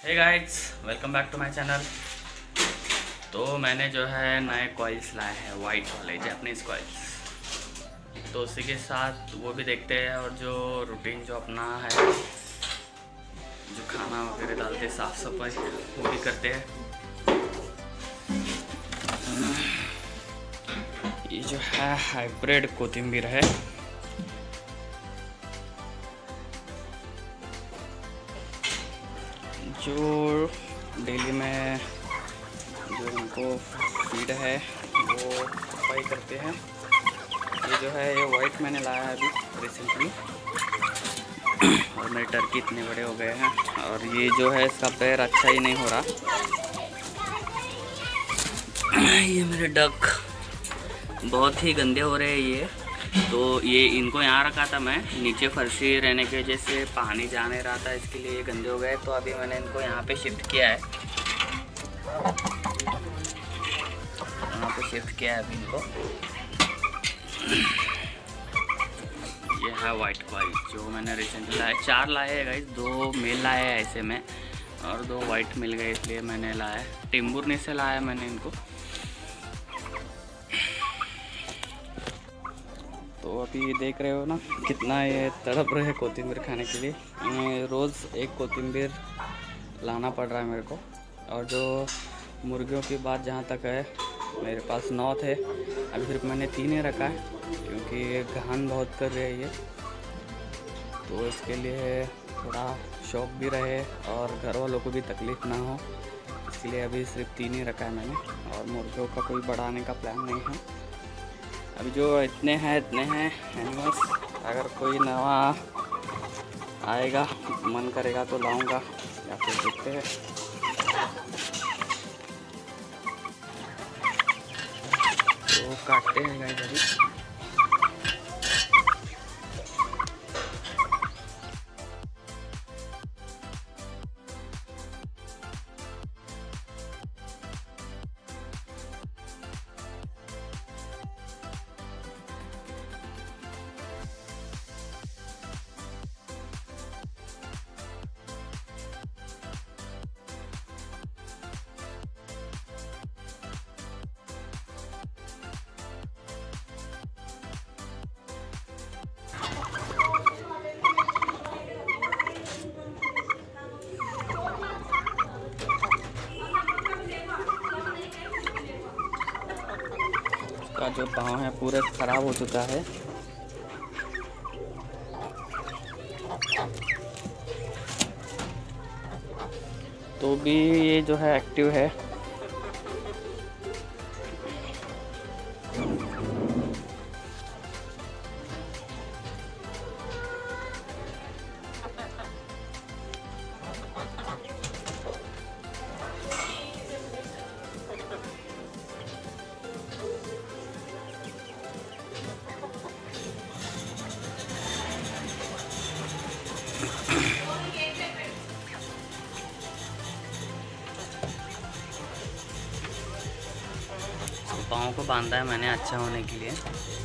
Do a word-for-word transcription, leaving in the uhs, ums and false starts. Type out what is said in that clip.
Hey guys, welcome back to my channel. तो मैंने जो है नए कॉइल्स लाए हैं, वाइट वाले जापानीज़ कॉइल्स। तो उसी के साथ वो भी देखते हैं और जो रूटीन जो अपना है, जो खाना वगैरह डालते साफ़ सफाई वो भी करते हैं। ये जो है हाइब्रिड कोथिंबीर है। जो डेली में जो उनको फीड है वो सफाई करते हैं। ये जो है ये वाइट मैंने लाया है अभी रिसेंटली, और मेरे टर्की इतने बड़े हो गए हैं। और ये जो है इसका पैर अच्छा ही नहीं हो रहा। ये मेरे डक बहुत ही गंदे हो रहे हैं ये। तो ये इनको यहाँ रखा था मैं, नीचे फर्शी रहने की वजह से पानी जा नहीं रहा था, इसके लिए ये गंदे हो गए। तो अभी मैंने इनको यहाँ पे शिफ्ट किया है, यहाँ पे शिफ्ट किया है अभी इनको। ये है वाइट कॉइल जो मैंने रिसेंटली लाया, चार लाए हैं गाइस, दो मेल लाए हैं ऐसे में और दो वाइट मिल गए इसलिए मैंने लाया। टिम्बुरनी से लाया मैंने इनको। तो अभी देख रहे हो ना कितना ये तड़प रहे हैं कोथिंबीर खाने के लिए। रोज़ एक कोथिंबीर लाना पड़ रहा है मेरे को। और जो मुर्गियों की बात जहाँ तक है, मेरे पास नौ थे, अभी सिर्फ मैंने तीन ही रखा है क्योंकि ये घान बहुत कर रहे हैं ये। तो इसके लिए थोड़ा शौक भी रहे और घर वालों को भी तकलीफ़ ना हो, इसलिए अभी सिर्फ तीन ही रखा है मैंने। और मुर्गियों का कोई बढ़ाने का प्लान नहीं है अभी। जो इतने हैं इतने हैं एनिमल्स। अगर कोई नवा आएगा, मन करेगा तो लाऊंगा, या फिर देखते हैं। तो काटते हैं गाइस अभी। का जो पाँव है पूरे ख़राब हो चुका है। तो भी ये जो है एक्टिव है। पाँव को बांधा है मैंने अच्छा होने के लिए।